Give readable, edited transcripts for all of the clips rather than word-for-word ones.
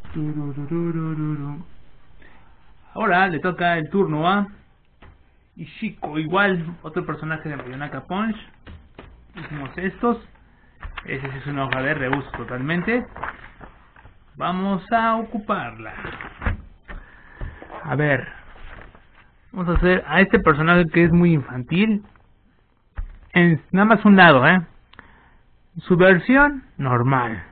Turururururu. Ahora le toca el turno a Ishiko, igual otro personaje de Mayonaka Punch. Hicimos estos. Ese sí es una hoja de reuso totalmente. Vamos a ocuparla. A ver, vamos a hacer a este personaje que es muy infantil. En nada más un lado, su versión normal.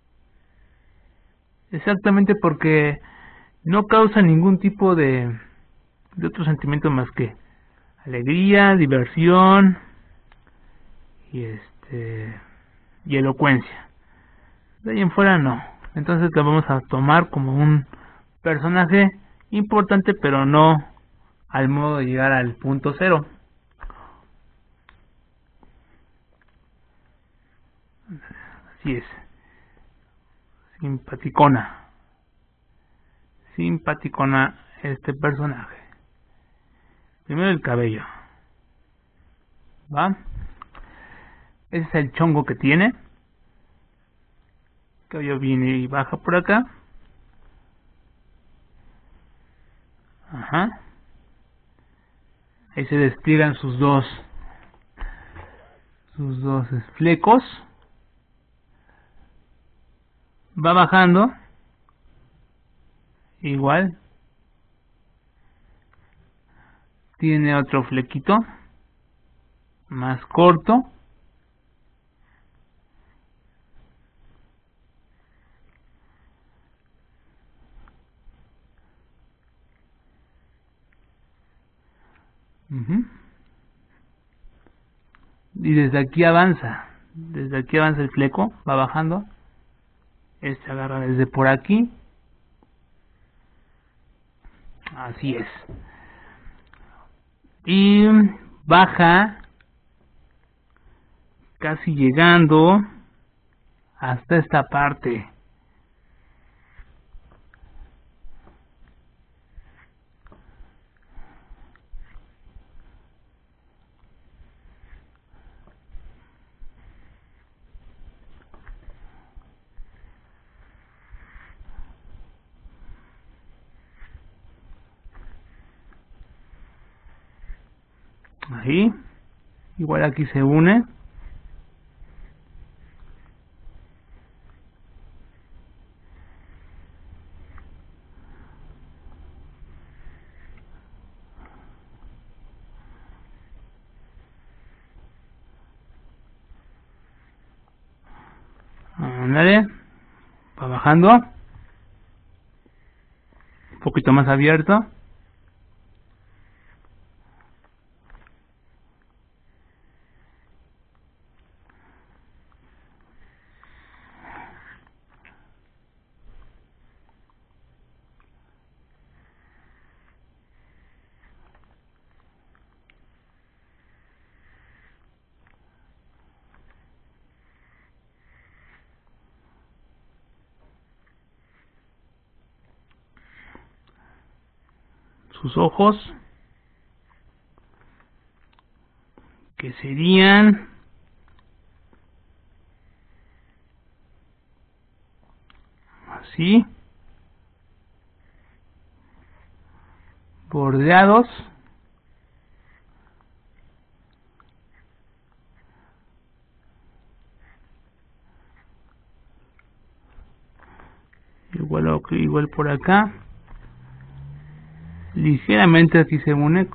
Exactamente, porque no causa ningún tipo de otro sentimiento más que alegría, diversión y y elocuencia. De ahí en fuera no. Entonces lo vamos a tomar como un personaje importante, pero no al modo de llegar al punto cero. Así es. Simpaticona. Simpaticona este personaje. Primero el cabello. ¿Va? Ese es el chongo que tiene. El cabello viene y baja por acá. Ajá. Ahí se despliegan sus dos flecos. Va bajando. Igual. Tiene otro flequito. Más corto. Y desde aquí avanza. Desde aquí avanza el fleco. Va bajando. Este agarra desde por aquí. Así es. Y baja casi llegando hasta esta parte. Ahí. Igual aquí se une. Ándale. Va bajando. Un poquito más abierto. Sus ojos, que serían así, bordeados, igual por acá, ligeramente aquí se une.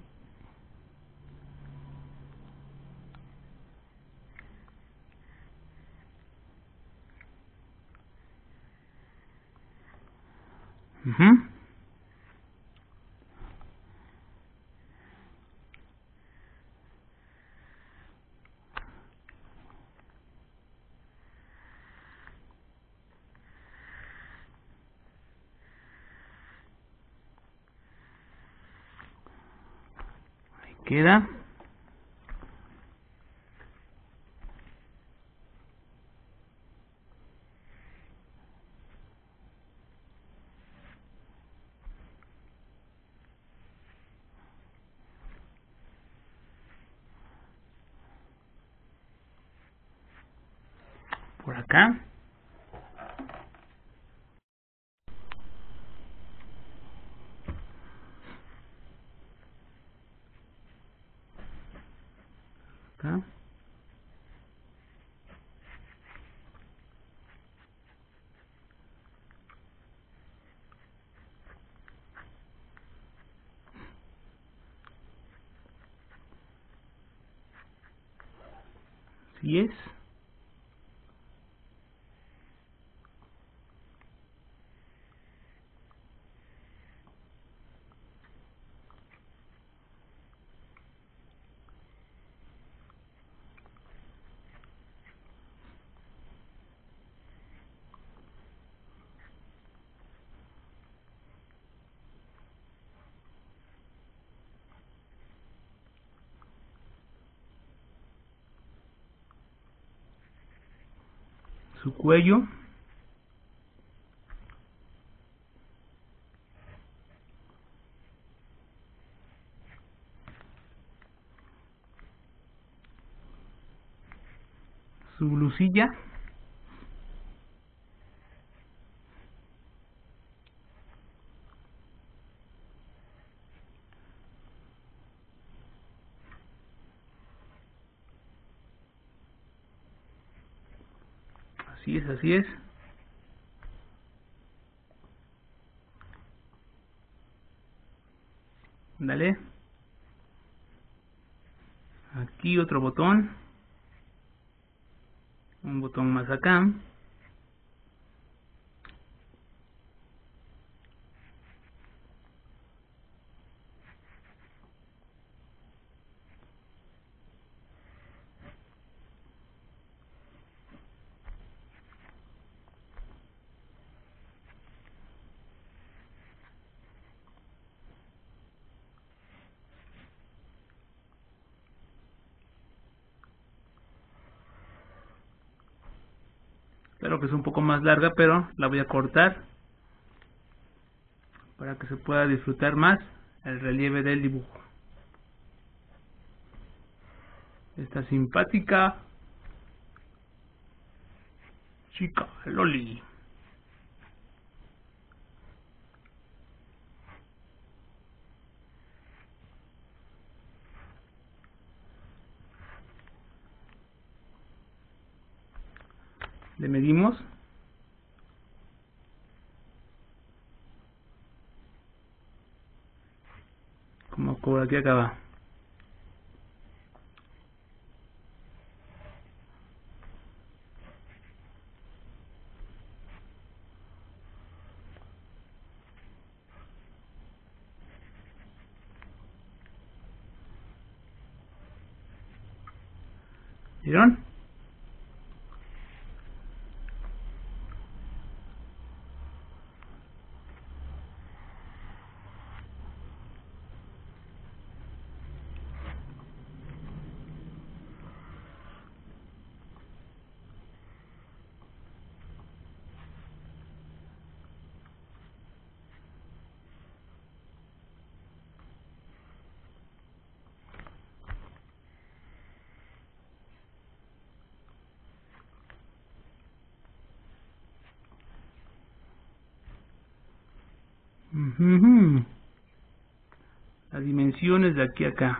Ahí queda. Por acá. Así es. Su cuello. Su blusilla. Así es, así es. Dale. Aquí otro botón. Un botón más acá. Claro que es un poco más larga, pero la voy a cortar para que se pueda disfrutar más el relieve del dibujo. Esta simpática chica Loli. Le medimos. Como por aquí acaba. ¿Vieron? Las dimensiones de aquí a acá.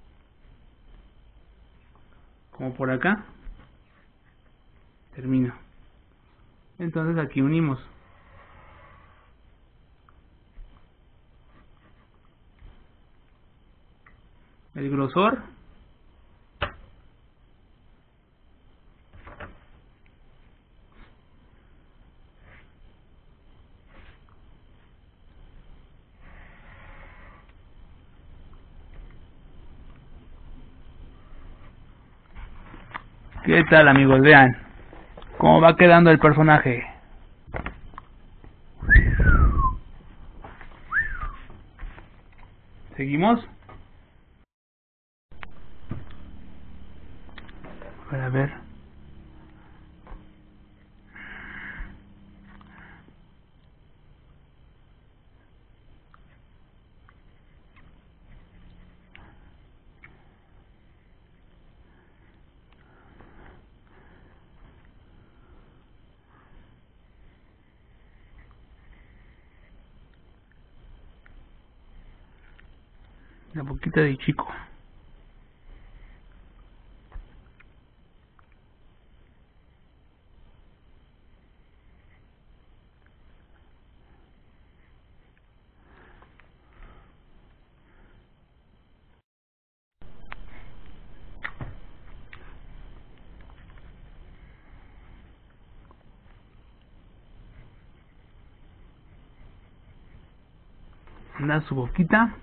Como por acá. Termina. Entonces aquí unimos. El grosor. ¿Qué tal, amigos? Vean cómo va quedando el personaje. ¿Seguimos? A ver. La boquita de chico. Da su boquita.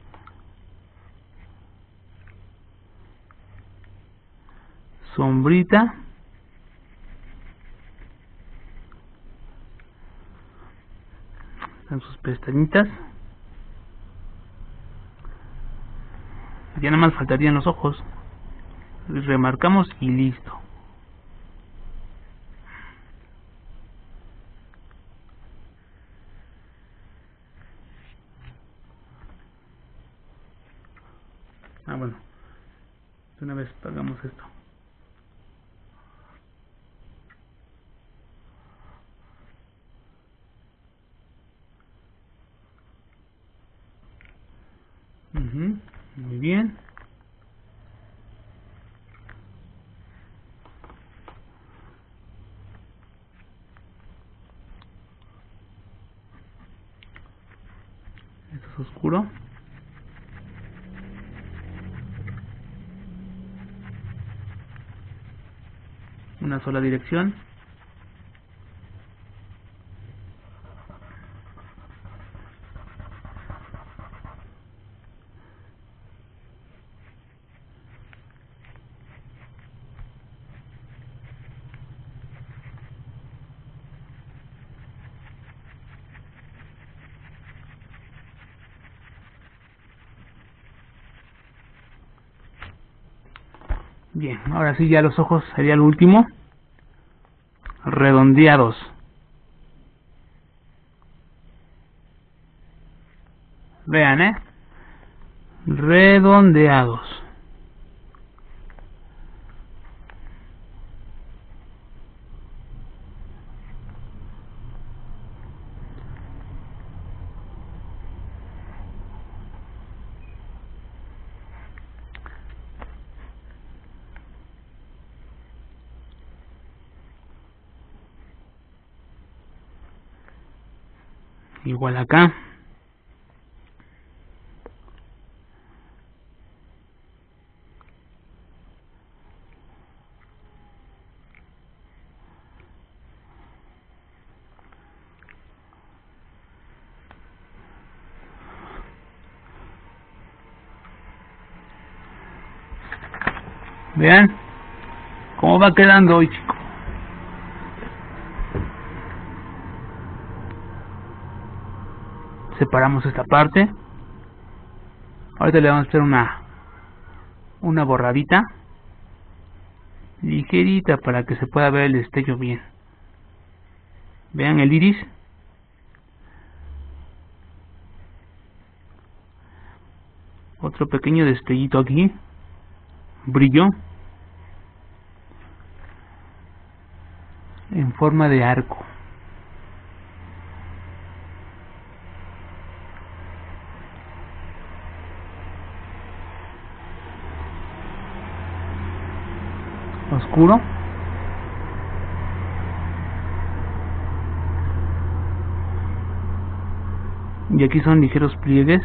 Sombrita. En sus pestañitas. Ya nada más faltarían los ojos. Les remarcamos y listo. Bueno, de una vez hagamos esto. Muy bien. Esto es oscuro. Una sola dirección. Bien, ahora sí ya los ojos sería el último. Redondeados. Vean, redondeados. Igual acá. Vean cómo va quedando hoy, chicos. Separamos esta parte. Ahorita le vamos a hacer una borradita ligerita para que se pueda ver el destello bien. Vean el iris. Otro pequeño destellito aquí. Brillo en forma de arco. Oscuro. Y aquí son ligeros pliegues.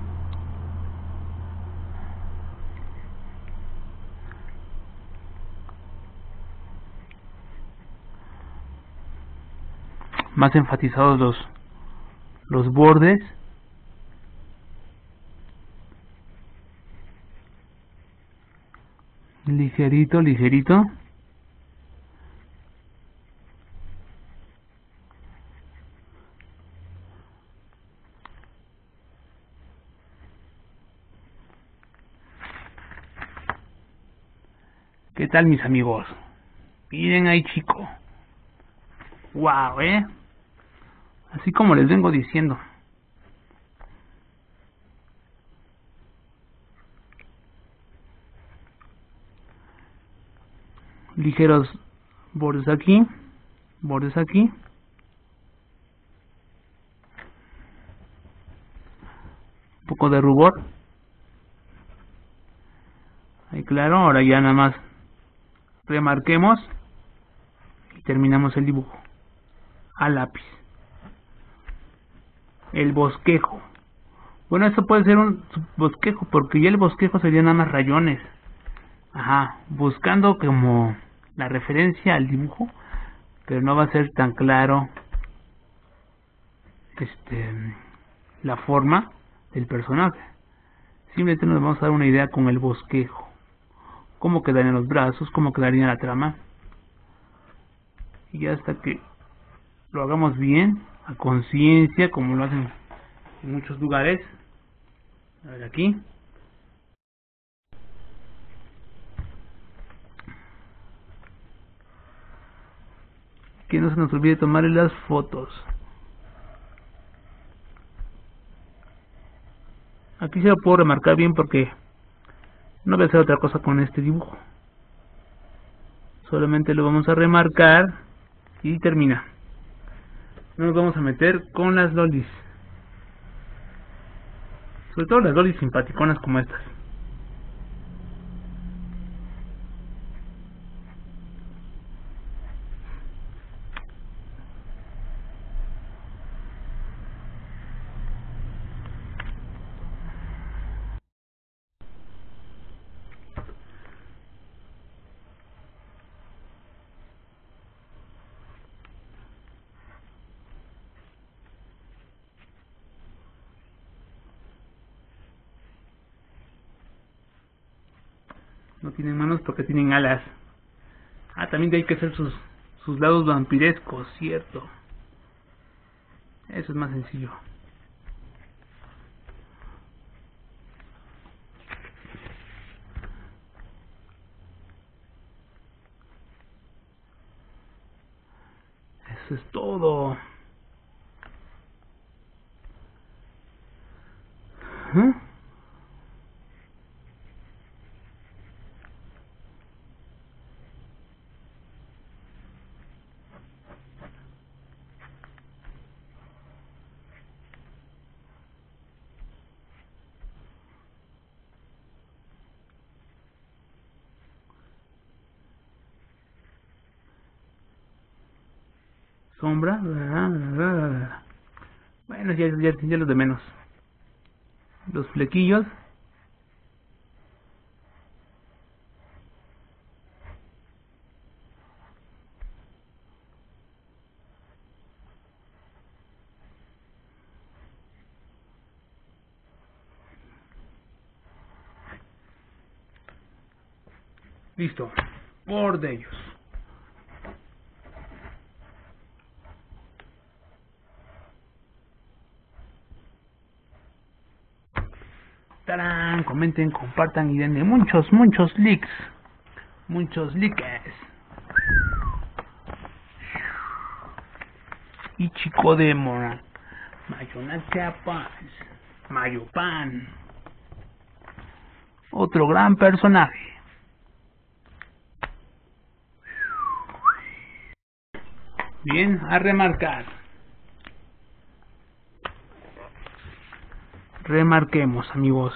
Más enfatizados los bordes. Ligerito, ligerito. ¿Qué tal, mis amigos? Miren ahí, chico. Wow, así como les vengo diciendo. Ligeros bordes aquí, bordes aquí. Un poco de rubor. Ahí claro, ahora ya nada más remarquemos y terminamos el dibujo a lápiz. El bosquejo. Bueno, esto puede ser un bosquejo porque ya el bosquejo sería nada más rayones. Ajá, buscando como la referencia al dibujo, pero no va a ser tan claro la forma del personaje. Simplemente nos vamos a dar una idea con el bosquejo. Cómo quedarían los brazos, cómo quedaría la trama. Y hasta que lo hagamos bien, a conciencia, como lo hacen en muchos lugares. A ver aquí. Que no se nos olvide tomar las fotos. Aquí se lo puedo remarcar bien porque no voy a hacer otra cosa con este dibujo. Solamente lo vamos a remarcar y termina. No nos vamos a meter con las lolis. Sobre todo las lolis simpaticonas como estas. No tienen manos porque tienen alas. Ah, también hay que hacer sus lados vampirescos, cierto. Eso es más sencillo. Eso es todo. ¿Eh? Sombra. Bueno, ya los de menos. Los flequillos. Listo. Por de ellos. ¡Tarán! Comenten, compartan y denle muchos likes. Muchos likes. Ichigo Demon. Mayonnaise Mayopan. Otro gran personaje. Bien, a remarcar. Remarquemos, amigos.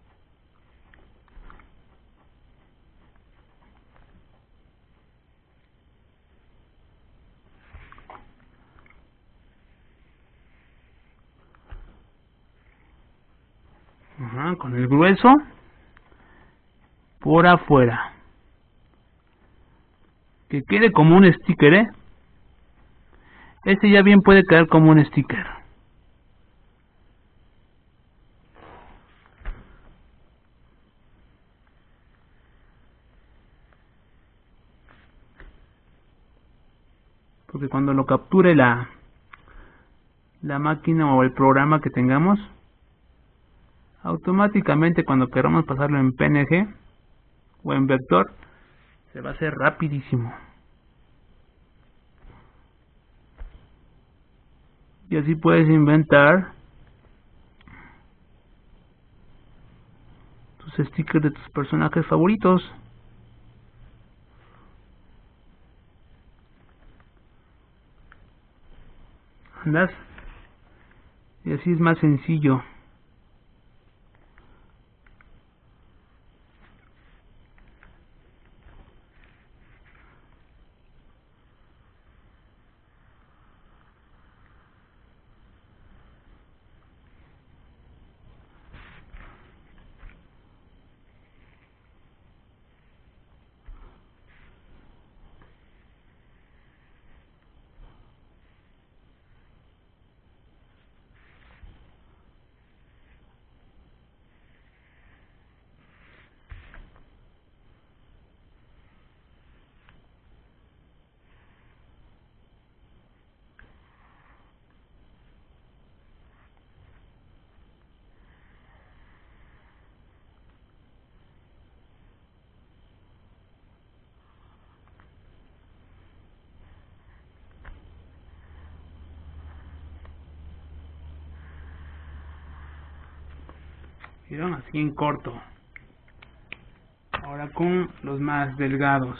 Ajá, con el grueso por afuera. Que quede como un sticker, ¿eh? Este ya bien puede quedar como un sticker. Porque cuando lo capture la máquina o el programa que tengamos, automáticamente cuando queramos pasarlo en PNG o en vector, se va a hacer rapidísimo. Y así puedes inventar tus stickers de tus personajes favoritos. ¿Andas? Y así es más sencillo. ¿Vieron? Así en corto. Ahora con los más delgados.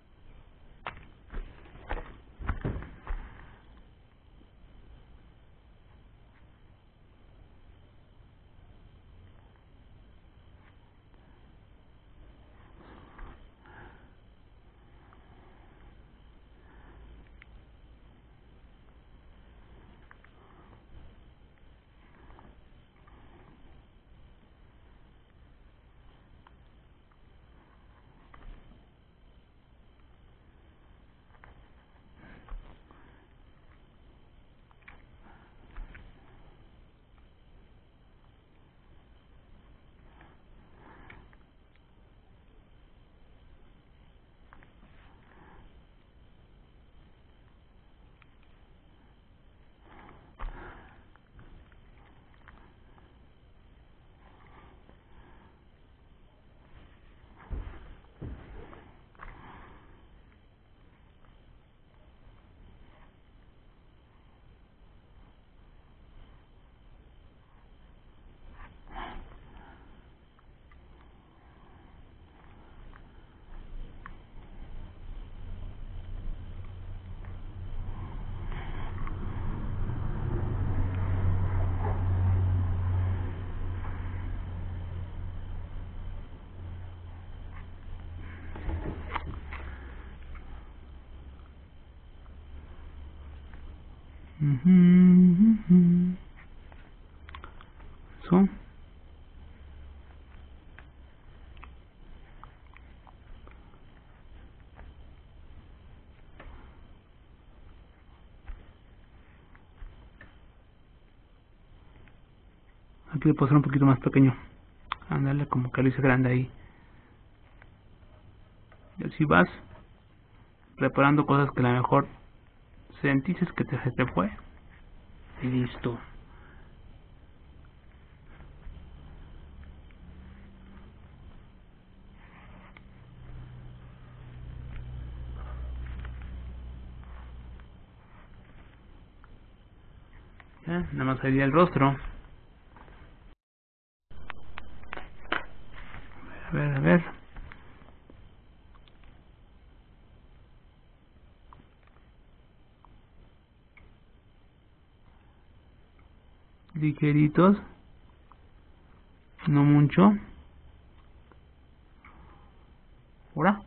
Eso. Aquí le puedo hacer un poquito más pequeño. Ándale, como que lo hice grande ahí. Y así vas preparando cosas que a lo mejor sentiste que se te fue. Y listo. Ya, nada más sería el rostro. A ver, a ver. Ligeritos. No mucho. Ahora.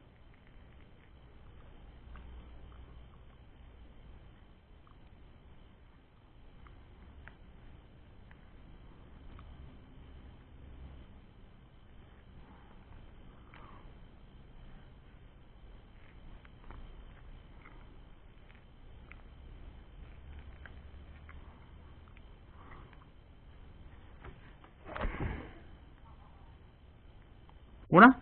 Ahora.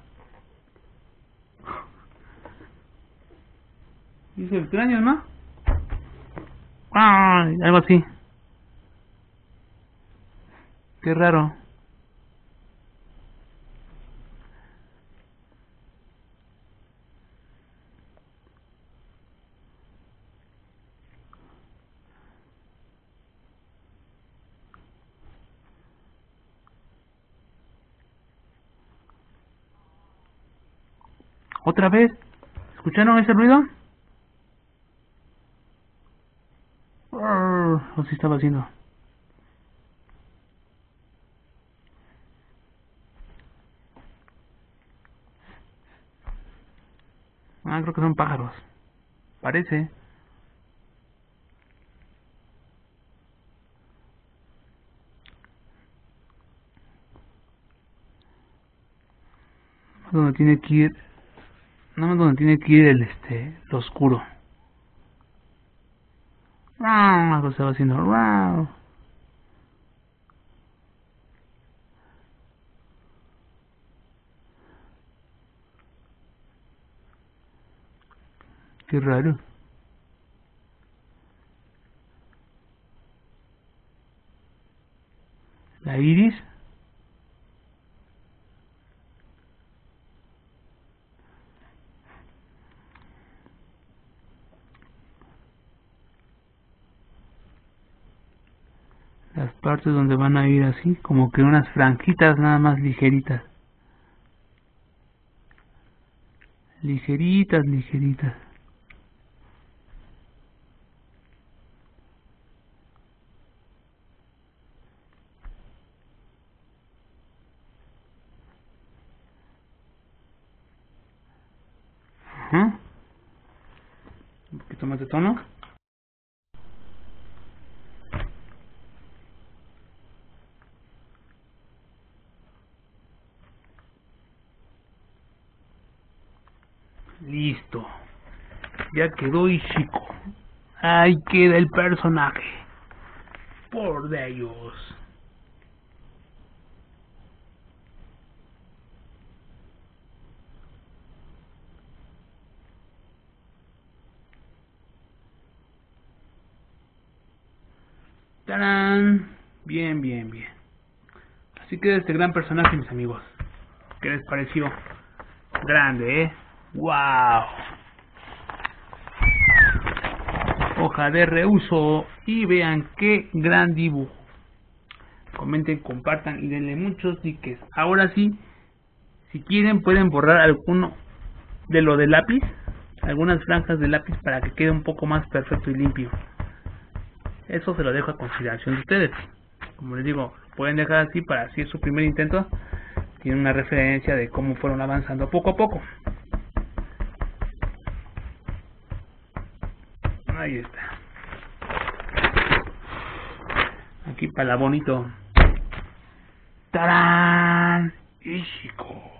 Dice extraño, ¿no? Ah, algo así. Qué raro. ¿Otra vez? ¿Escucharon ese ruido? Así estaba haciendo. Ah, creo que son pájaros. Parece. Donde tiene que ir. Nada más donde tiene que ir lo oscuro. Algo estaba haciendo. Qué raro. La iris. las partes donde van a ir así, como que unas franjitas nada más ligeritas. Ligeritas, ligeritas. Ajá. Un poquito más de tono. Listo. Ya quedó Ishiko. Ahí queda el personaje. Por Dios. ¡Tarán! Bien, bien, bien. Así queda este gran personaje, mis amigos. ¿Qué les pareció? Grande, ¡wow! Hoja de reuso. Y vean qué gran dibujo. Comenten, compartan y denle muchos likes. Ahora sí, si quieren pueden borrar alguno de lo de lápiz, algunas franjas de lápiz para que quede un poco más perfecto y limpio. Eso se lo dejo a consideración de ustedes. Como les digo, pueden dejar así para si es su primer intento, tienen una referencia de cómo fueron avanzando poco a poco. Ahí está. Aquí para la bonito. ¡Tarán! Ishiko.